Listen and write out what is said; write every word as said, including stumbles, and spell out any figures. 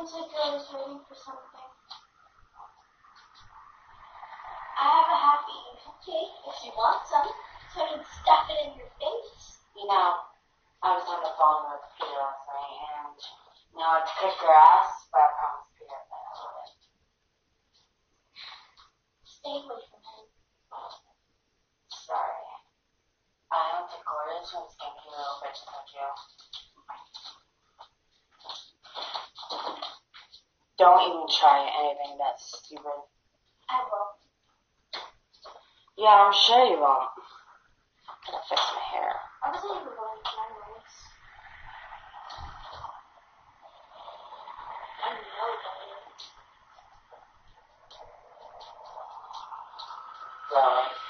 Sounds like I was waiting for something. I have a happy cake if you want some, so I can stuff it in your face. You know, I was on the phone with Peter last night, and you know, I'd kick your ass, but I promised Peter that I would. Stay away from him. Sorry. I don't take orders from stinky little bitches like you. Don't even try anything that's stupid. I will. Yeah, I'm sure you won't. I'm gonna fix my hair. I wasn't even going to my notes. I know that. Really?